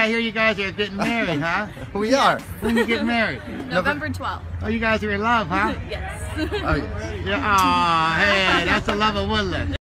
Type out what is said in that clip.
hear you guys are getting married, huh? We are. When you get married? November 12th. Oh, you guys are in love, huh? Yes. Oh, yeah. Oh, hey, that's the love of Woodland.